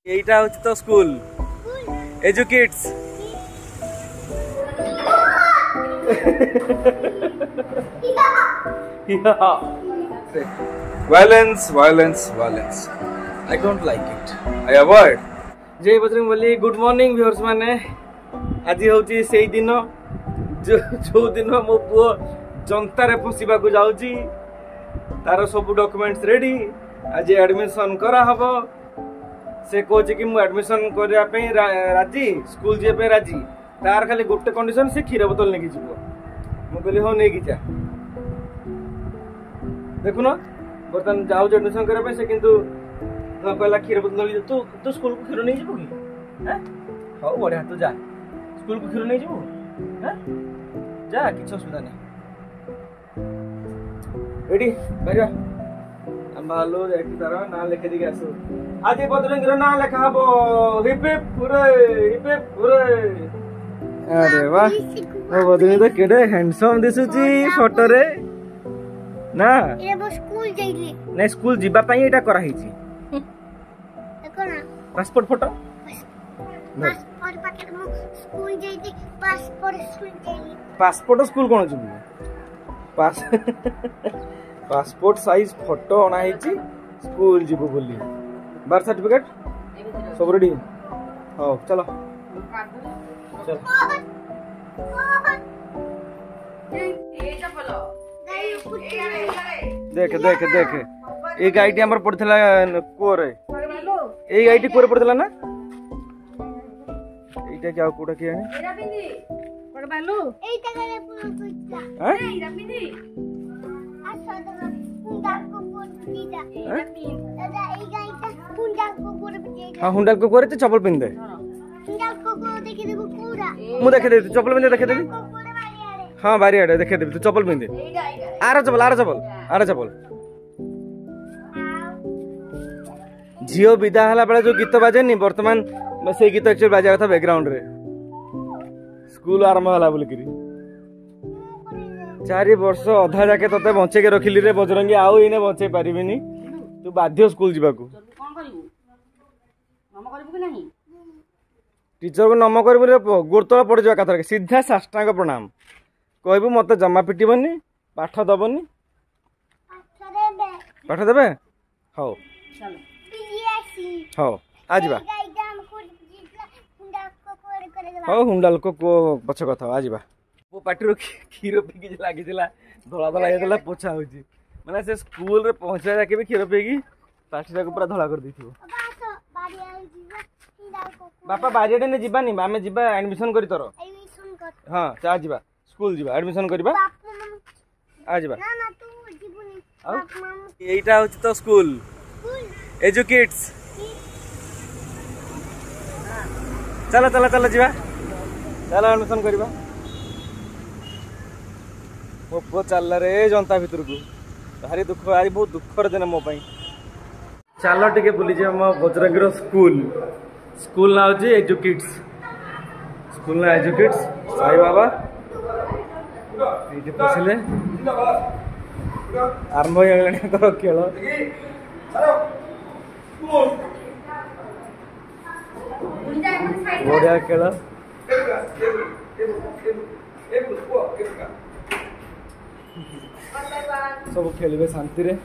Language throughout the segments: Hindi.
এইটা হচ্ছে তো school educates violence violence violence I don't like it I avoid जय Bajrang Bali good morning viewers माने आज होची सेई दिन जो दिन मो पुओ जनता रे फसिबा को जाउची तार सब डॉक्यूमेंट्स रेडी आज एडमिशन करा हबो से कोच कि मु एडमिशन करिया पे राजी स्कूल जे पे राजी तार खाली गोटे कंडीशन से खीर बोतल नेकी जीवो मु कहली हो नेकी जा देखु न बर्तन जाउ एडमिशन करिया पे से किंतु तो कहला खीर बोतल नेकी तू तू स्कूल को खीर नहीं जीवो की हैं हो बढ़िया तू जा स्कूल को खीर नहीं जीवो हैं जा किछ असुविधा नहीं रेडी बैठा भालो जाके तारा ना लिखे दी आसो आज बदरंगीर ना लिखा हबो हिप हिप हुरे अरे वाह ओ बदरंगी तो केडे हैंडसम दिसुची फोटो रे ना ए वो स्कूल जाइली नै स्कूल जिबा पई एटा करा हिची देखो ना पासपोर्ट फोटो पासपोर्ट पाके मो स्कूल जाइती पासपोर्ट स्कूल जाइली पासपोर्ट स्कूल कोन जिबू पास पासपोर्ट साइज फोटो अना हिची स्कूल जीवो बोली बर्थ सर्टिफिकेट सब रेडी हो चलो चल देख देख देख ए गाइडी हमर पड़थला कोरे ए गाइडी कोरे पड़थला ना एटा क्या कोडा के आनी एरा बिंदी कोड बालू एटा करे पूरा पूछता हैं एरा बिंदी हाँ हुंडा को कोरे चप्पल पिन दे मु देखे दे चप्पल पिन दे देखे दे हाँ बारी आड़े देखे दे तू चप्पल पिन दे आरा चप्पल झियो विदा हला बेला जो गीत बाजेनी वर्तमान से गीत एक्चुअली बाजा था बैकग्राउंड रे स्कूल आरंभ हला बोल करी 4 वर्ष अधा जाके तते बंचे के रखिली रे बजरंगी आउ इने बंचे पारिबिनी तू बाध्य स्कूल जीवा को कोन करिवु नम करिवु कि नहीं टीचर को नम करिवु रे गुरतळ पड़ जावा कथर सीधा साष्टांग प्रणाम कहबु मते जमा पिटिबनी पाठ दबनी पाठ देबे हो चलो हो आजिबा हो हुंडाल को पछ कथा आजिबा वो पार्टी क्षीर पीकी लगी धला धला ये पोछा हो मैंने से स्कूल रे पहुंचा जाके भी क्षीर पीकी पार्टी पूरा धला कर दी बापा बारियाडे ने जीवानी आमे जीवा एडमिशन करी तोर हां चा जीवा स्कूल जीवा एडमिशन करबा आ जीवा ना ना तू जीवनी एटा होची तो स्कूल एजुकेट्स चलो चलो चलो जीवा चलो एडमिशन करबा मो पो चल रे जनता भितर को भारी दुख आज बहुत दुखर दिन मो पाई चलो टिके बुली जे मो बजरंगीर स्कूल स्कूल ना होची एजुकेट्स स्कूल ना एजुकेट्स साई बाबा एठी पसिले आरंभ होगलानी करो खेल बढ़िया खेल सब खेलबे शांति रे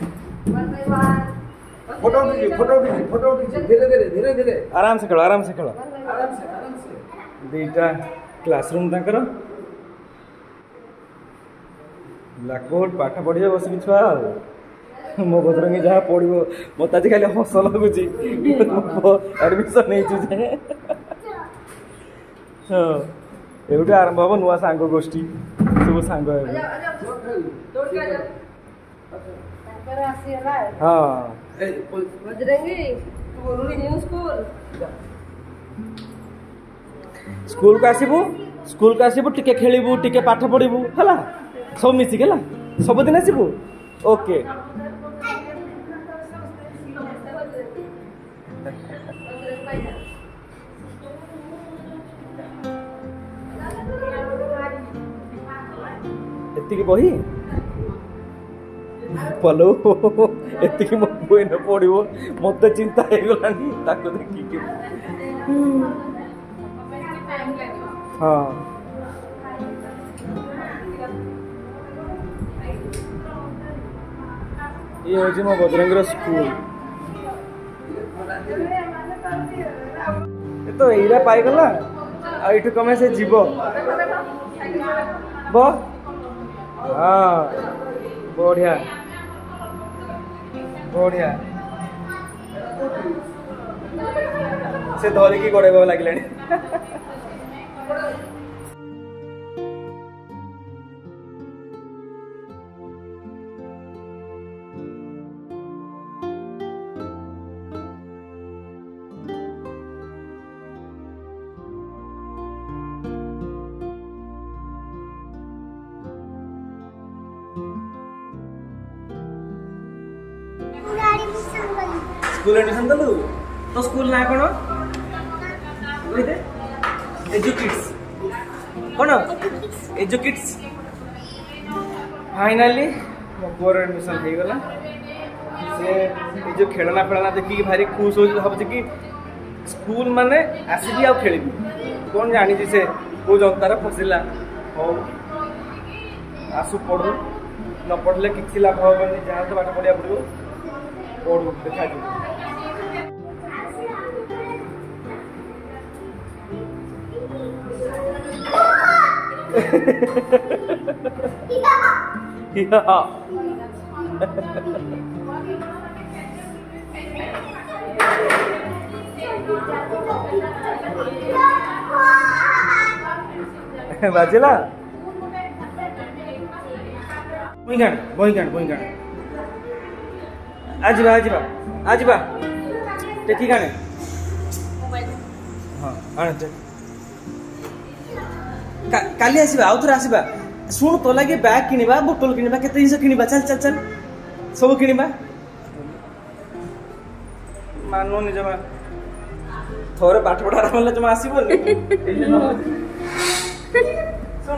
फोटो धीरे धीरे आराम से खेलो दीटा क्लासरूम ताकर ब्लैकबोर्ड पाठ पढ़िए बस कि छुआ मो बजरंगी जहाँ पढ़ो मत आज खाली हस लगुच एडमिशन नहीं हाँ एवटे आरंभ हम नुआ सांग गोष्ठी सब सांग हाँ स्कूल को आसबू टिके खेलबू टिके पाठ पढ़ू है सब मिसिक है सबुदिन आसबू ओके एतिकी बही पलो एतिकी मो पुए न पड़िबो मते चिंता हे गलानी ताको देखि के हां ये होची मो बजरंगर स्कूल ये तो एरा पाई गला आ इठु कमे से जीवो बो हां बढ़िया बढ़िया से धरी की गड़ेब लगे स्कूल एडमिशन कलु तो स्कूल ना कोन कहते एजुकिड्स कोन एजुकिड्स फाइनली मो बोर एडमिशन हो गला से ये जो खेलना फेलना देखि भारी खुश हो भाबछ कि स्कूल माने आसीबी आ खेलबी कोन जानि जे से को जनतार फसिला हो आसु पढु न पढ़ले किछि लाभ होबनी जहां तो बाटा पढ़िया पड़ो पढ़ू देखा जी बाजिला बही आजिबा टेकी गाने हाँ आने काली आसीबा आउ थोड़ा आसीबा सुन तो लगे बैग किनिबा बोतल किनिबा केते जिंस किनिबा चल चल चल सब किनिबा मानो नि जमा थोरे पाठ पढ़ा रहला जमा आसीबो नि सुन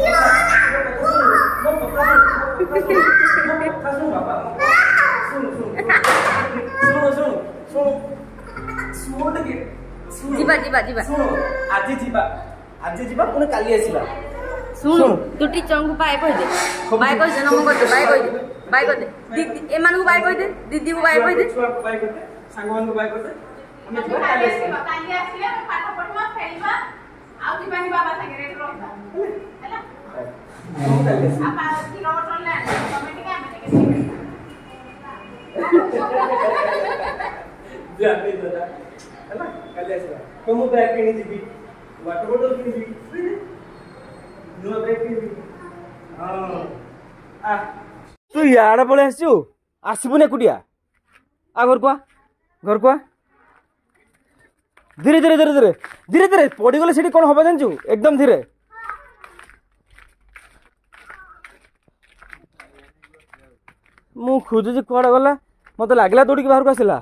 आज जीवा पुणे काली आसीबा सुन तू टीचर को बाय कह दे बाय कह दे नमो कर दे बाय कर दे दीदी ए मान को बाय कह दे दीदी को बाय कह दे छुआ को बाय कर दे संगवन को बाय कर दे हम काली आसीले पाठ पढ़वा खेलबा आ जीवानी बाबा संगे रेट रहता हैला आपा किलोमीटर ले कमेटी का मैंने जाने दादा हैला काली आसीबा तो मु बैग किनी जीबी वाटर बॉटल किनी नो बैग किनी हां आ तू याडा पळे आसछु आसीबुने कुटिया आ घर को धीरे धीरे धीरे धीरे धीरे धीरे पड़ी गले सेठी कोन होबा जानछु एकदम धीरे मु खोजु जे कोडा गला मते लागला दौड़ी के बाहर को आसिला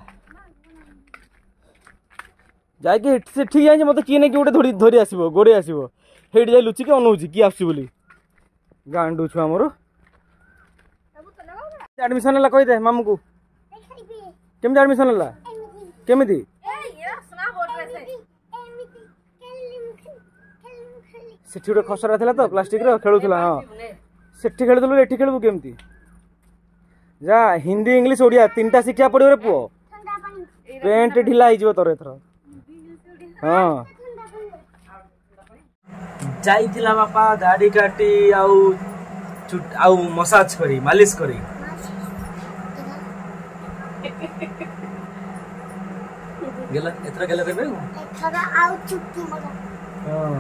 जाय के से ठीक जाय मते की ने की उठे धोरी धोरी आसीबो गोडे आसीबो हेडी जाय लुची के अनौची की आसी बोली गांडू छुआ मोर एडमिशन ला कहि दे मामू को केम एडमिशन ला केमिति सेठी गोटे खसरा थिला तो प्लास्टिक रो खेलुथला हां सेठी खेलुथलु एठी खेलबु केमिति जा हिंदी इंग्लिश ओडिया तीनटा शिक्षा पड़ियो रे पुओ पेंट ढिला हो जीवो तोर एथरो हां जाइथिला बापा दाढ़ी काटी आउ मसाज करी मालिश करी गेला एथरा गेला रे बेगु एथरा आउ चुट्टी मगा हां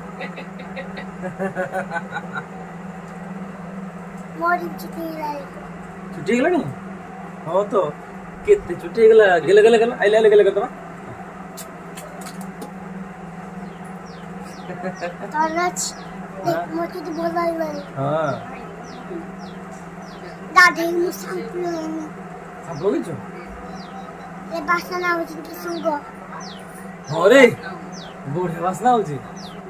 मोरी चुट्टी गेला नी हां तो केते चुट्टी गेला गेला आइले गेला तोरच मोटी तो बोल रही है हां दादी मुसंपुलो संपुलो जो ए बासना हो कि सुंगो अरे बूढ़े वासना हो जी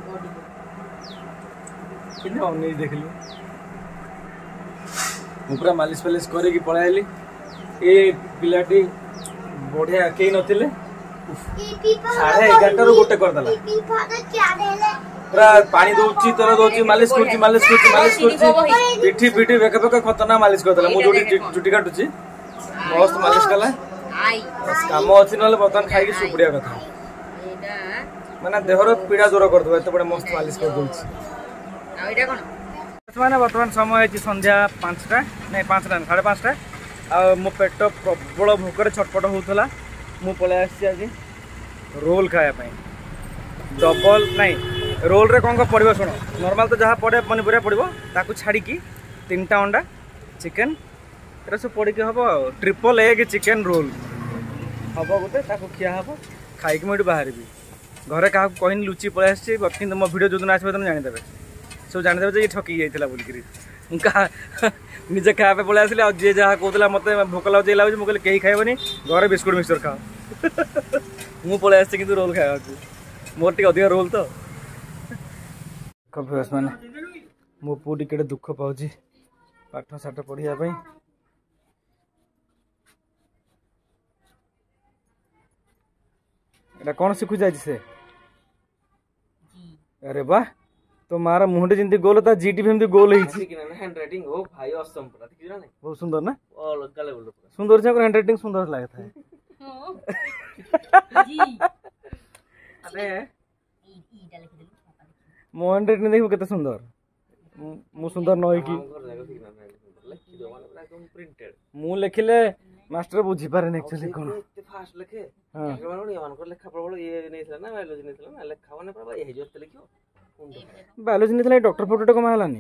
किने नहीं देखली ऊपर मालिश पालिश करे की पळाइली ए पिलाटी बढ़िया केही नथिले 11:30 ରୁ गोटे कर देला पूरा पानी दोची तर दोची मालिश करची पिठी पिठी बेक बेक खतरनाक मालिश कर देला मु जोटी चुटी काटुची मस्त मालिश कला काम अछि नले बर्तन खाई के सुपुडिया कथा माने देहर पीड़ा दूर कर दो एते बडे मस्त मालिश कर दोची आ एटा कोन माने वर्तमान समय है संध्या 5टा नहीं 5टा 5:30 आ मो पेट प्रबल भोकर छटपट होउथला मु पळे आसी आज रोल खाया पई डबल नहीं रोल रे कोन को पड़िबो सुनो नॉर्मल तो जहाँ पड़े पनीपरिया पड़िबो ताकू छाड़ी की 3टा अंडा चिकन एरा सब पड़ी के हबो ट्रिपल एग चिकन रोल हबो गोटे ताकू खिया हबो खाई के मइडु बाहर भी घरे का कहन लुची पळे आसी किंतु मो वीडियो जोदन आछबे तुम जानि देबे सब जानि देबे जे ठकी जाइतला बोल करी उनका निजे खाया पे पळे आसिले आ जे जहाँ कहतला मते भोक लाउ जे मु कहले केही खाइबनी घरे बिस्कुट मिक्सचर खाओ मु पळे आसी किंतु रोल खाया मोर टी अधिक रोल तो कभी माने मो पु टिके दुख पाउची पाठ साठ पढ़िया पई एटा कौन सिखु जाय से अरे वाह तो मारा मुंडे जिंदी गोल था जीटी भी गोल ही कि ना हैंड राइटिंग हो भाई असम पूरा ठीक ना बहुत सुंदर ना और गले बोल सुंदर से हैंड राइटिंग सुंदर लगा था जी अरे मो हैंड राइटिंग देखो कितना सुंदर मु सुंदर न होई कि मु लिखिले मास्टर बुझी पारे न एक्चुअली कोन फास्ट लिखे हां मान को लेखा प्रबल ये नैथला ना बायोलॉजी नैथला ना लेखा माने बाबा ये जो लिखियो बायोलॉजी नैथला डॉक्टर फोटो कमा हलानी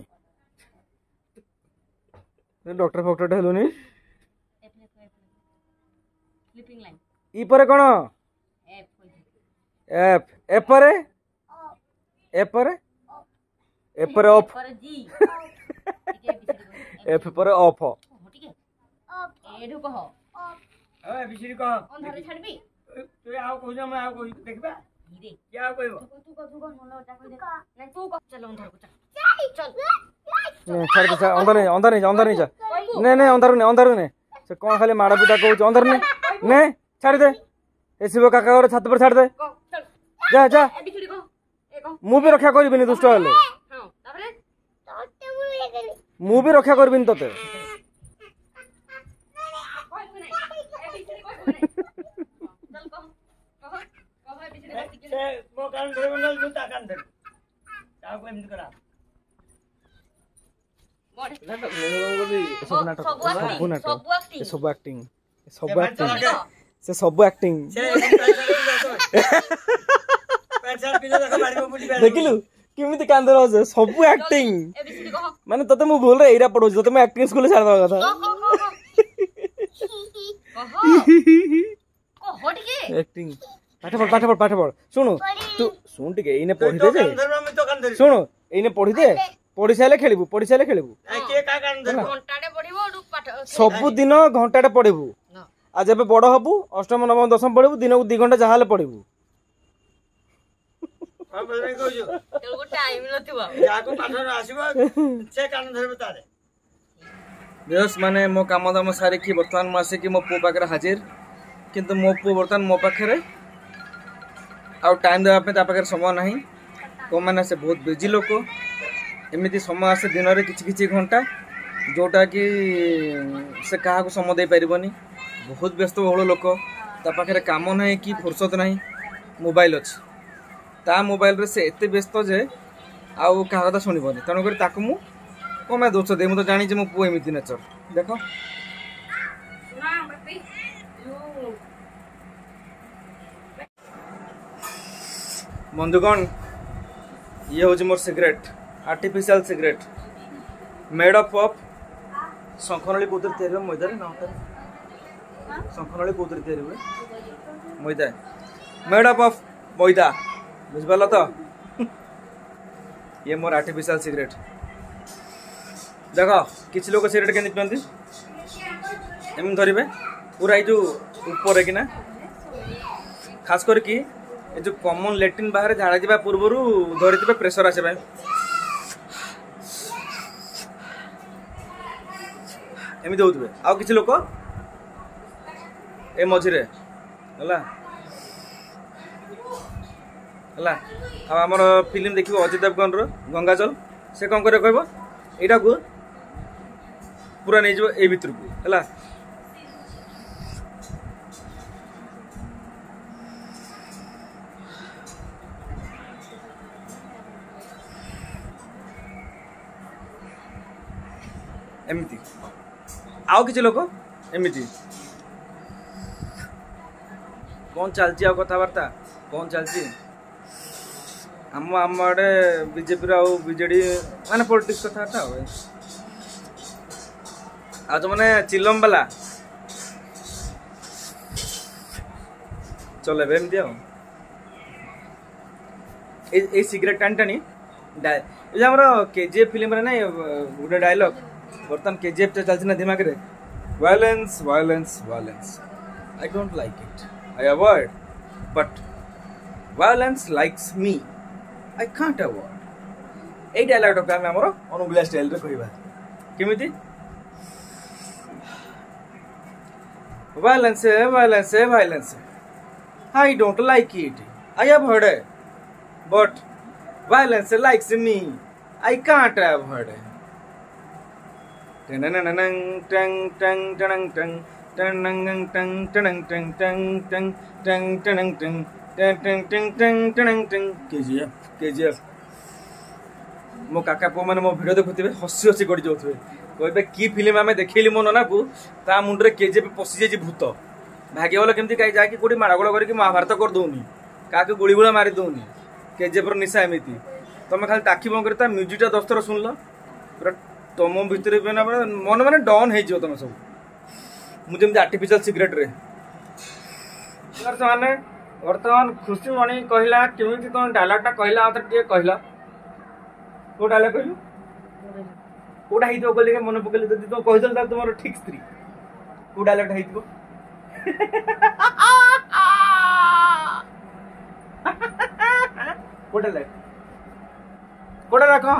डॉक्टर फोटो हेलोनी फ्लिपिंग लाइन ई परे कोन एफ एफ परे एफ परे एफ परे ऑफ जी एफ परे ऑफ ठीक है एडु कह ए बिसिरी कह अंधारे छाड़बी तू आउ कहू मैं आउ कह देखबा धीरे क्या कहबो तू मनोटा कह दे नहीं तू चल अंधार को चल चल छाड़ अंदर नहीं जा नहीं अंदर नहीं से कौन खाली माड़ा पिटा कहू अंदर नहीं छाड़ दे एसीबो काका और छत पर छाड़ दे जा जा बिसिरी कह मु भी रक्षा करबिनी दुष्ट हले हां तापरे मु भी रक्षा करबिनी तते मो कान धरबो न जूता कान धर ताऊ को एमति करा सब एक्टिंग देखिलु केमिति कांदर हो सब एक्टिंग माने तते मु बोल रे एरा पढो तते मैं एक्टिंग स्कूल छाड़ दवा कथा कहो टिके एक्टिंग पाठ पढ़ सुनु तू सुन टिके इने पढ़ी दे जे सुनु इने पढ़ी दे पढ़ी साले खेलिबू के का कान घंटाडे पढ़िबो पाठ सब दिन घंटाडे पढ़िबू आ जेबे बड़ हबू अष्टम नवम दशम पढ़िबू दिन को 2 घंटा जहाले पढ़िबू हां बजरे कहजो तेलगो टाइम नथिबा जाको पाठ आसीबो से कान धरबे तारे बेस माने मो काम दाम सारे की वर्तमान मासे की मो पो पाकर हाजिर किंतु मो पो वर्तमान मो पाखरे आ टाइम देवा पे ता पाकर समय नाही को माने से बहुत बिजी लोक एमिति समय आसे दिन रे किछि घंटा जोटा कि से कहा को समय दे परिबनी बहुत व्यस्त बहुल लोक ता पाखरे काम नाही कि फुर्सत नाही मोबाइल अछि ता मोबाइल रे से एते व्यस्त जे आउ कहा कथा सुनिबनी तनो कर ताकू मु को मैं दोष दे मु तो जानी जे मो पु एमिति नेचर देखो ना बपी बंधुगण ये हूँ मोर cigarette artificial cigarette made up of शंखनली कौतर तैयारी मैदा ना शंखनली कौतर तैयारी हुए मैदा मेड अप ऑफ मैदा बुझिपाल तो ये मोर आर्टिफिशियल सिगरेट देखो किसी लोग सिगरेट के पीती एम धरवे पूरा ये जो ऊपर कि ना खास करके ये जो कॉमन लैट्रिन बाहर झाड़ा जा पूर्व धरी प्रेशर आसे एमती होते आउ किसी लोक ए मझिरे हला हला अब आमर फिल्म देखिबो अजय देवगन रो गंगाजल से कौन करे कहबो एटा को पूरा नहीं जो ए भीतर को हला एमती आउ किसी लोक एमती कौन चलती आउ कथबार्ता कौन चलती आम आड़े बीजेपी बीजेडी माने पॉलिटिक्स कथबार्ता आ जो मैंने चिलम वाला चले एमती ए सिगरेट टाणी टाणी केजीएफ फिल्म ना गोटे डायलॉग बर्तमान केजीएफ चलती ना दिमाग रे violence violence violence I don't like it I avoid but violence likes me I can't avoid ए डायलॉग टा हम हमर अनुगुला स्टाइल रे कहबा केमिति violence violence violence I don't like it I avoid but violence likes me I can't avoid मो काका पो मैंने मो भिडियो देखुवे हसी हसी गड़ी जाऊे कहे कि फिल्म आम देखली मो नना को ता मुंडे केजीएफ पशि जाइए भूत भाग्य बोल केमती कहीं जाकि कौटी माड़गोड़ करके महाभारत कर दौनी क्या गुड़ी गुड़ा मारी दौनी केजीएफ निशा एमती तुम खाली ताखी बंद कर म्यूजिकटा दस्तर शुणल पूरा तुम भितर मन मैंने डन हो तुम सब मुझे आर्टिफिशियल सिगरेट रे माने वर्तमान खुशी मणि कहला केमी तुम डायलॉगटा कहला कहला को डायलॉग कहलु कोटा ही बोल मन पकड़ तुम कहीदल तुम ठीक स्त्री को डायलॉग हो कोटा कह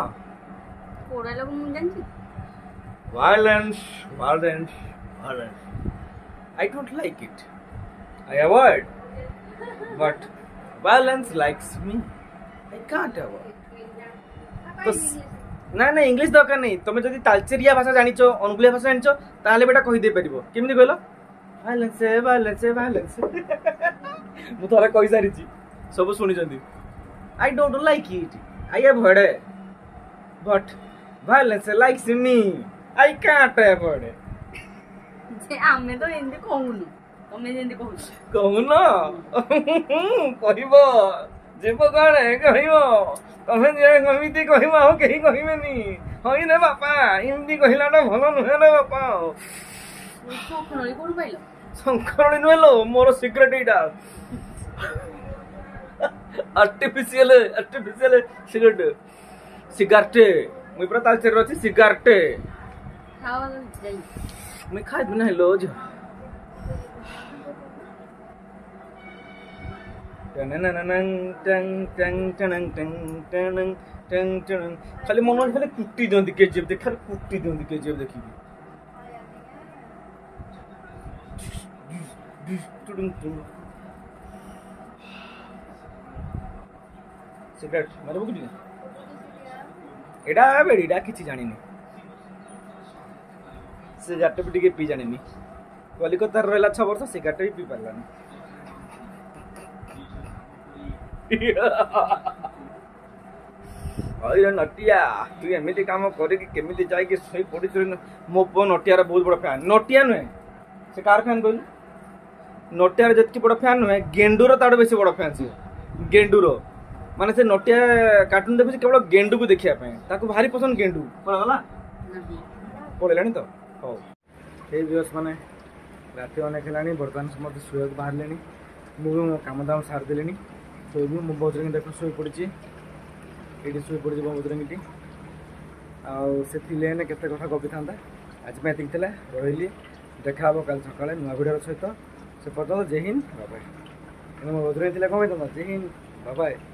violence violence violence I don't like it I avoid but violence likes me I can't avoid तो ना ना इंग्लिश दरकार नहीं तुम जब तालचेरिया भाषा जानिच अनुगुलिया भाषा जानिच ताहले बेटा कहि दे परिबो केमिति कहलो violence violence violence मु थोड़ा कहि सारी छी सब सुनि जंदी I don't like it I avoid but violence likes me I can't avoid जे आमे तो हिंदी कहूनु तमे हिंदी कहूनो कहबो जेबो गाणे कहबो तमे जे कमिति कहबो हो केही कहिबेनी होई रे बापा हिंदी कहिलाटा भलो नुहे रे बापा संखरणी कोन पाइलो संखरणी नुहेलो मोर सिक्रेट एटा आर्टिफिशियल सिगरेट सिगारेट मुई पूरा ताल चेर अछि सिगारेट खावा जाई मुई खाइ बिना हेलो जो खाली मन खाली कुटी दियंती केजीएफ देख खाली कुटी दियंती केजीएफ देखि सिगरेट मारे बुझी एडा बेडीडा किछि जानिनी से जाटे भी पी जानिनी कलिकता रहला 6 वर्ष सिगरेट भी पी पारलानी अरे नटिया तू एमिति काम करे कि केमिति जाय कि सही पड़ी मो पो नटिया रे बहुत बड़ फैन नटिया नुहे से कार फैन कहलु नटिया रे जतकी बड़ फैन नुहे गेंडूर ताड़ बेसी बड़ फैन से गेंडूर माने से नटिया कार्टून देखु केवल गेंडू को देखिया पे ताको भारी पसंद गेंडू कोन होला पड़ेलानी तो हो हे व्यूअर्स माने राति अनेक हेलानी बर्तमान समस्त सुयोग बाहर लेनी मु मो काम दाम सार देलेनी तो मु बजरंगी देखो सोई पड़ी एटी सोई पड़ी बजरंगी आउ से थिले ने केते कथा गपी थांता आज मैं एतिक रही देखा हम कल सकाଳେ नुआ भिडियो सहित से पर्यटन जय हिंद बाय मो बजरंगी कम जय हिंद बाय